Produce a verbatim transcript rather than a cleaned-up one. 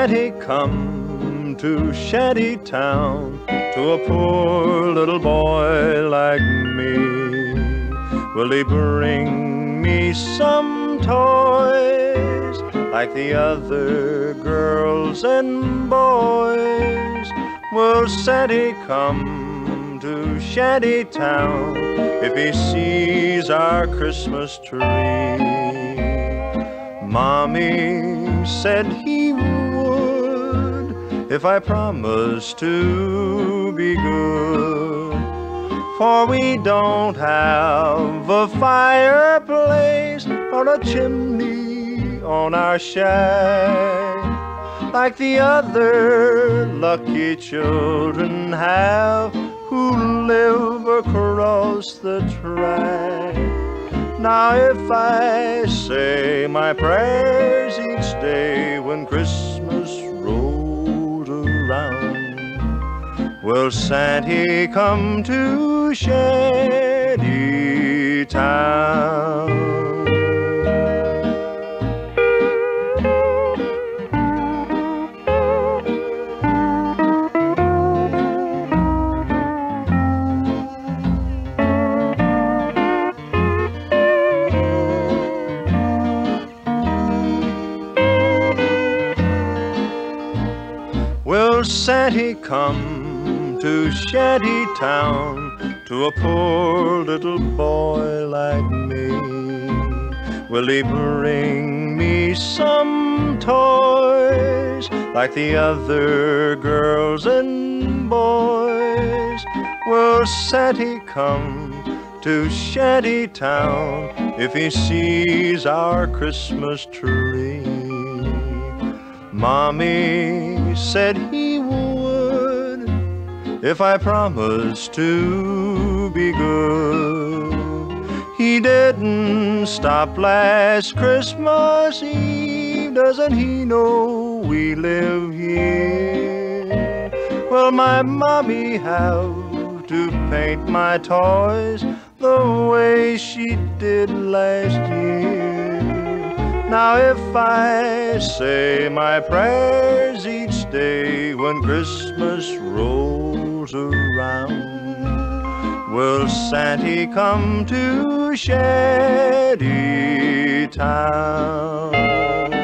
Santy come to Shanty town to a poor little boy like me? Will he bring me some toys like the other girls and boys? Will Santy come to Shanty town if he sees our Christmas tree? Mommy said he would if I promised to be good, for we don't have a fireplace or a chimney on our shack like the other lucky children have who live across the track. Now if I say my prayers each day when Christmas rolls around, will Santy come to Shanty town? Will Santy come to Shanty town to a poor little boy like me? Will he bring me some toys like the other girls and boys? Will Santy come to Shanty town if he sees our Christmas tree? Mommy said he would if I promised to be good. He didn't stop last Christmas Eve. Doesn't he know we live here? Will my mommy have to paint my toys the way she did last year? Now if I say my prayers each day when Christmas rolls around, will Santy come to Shanty town?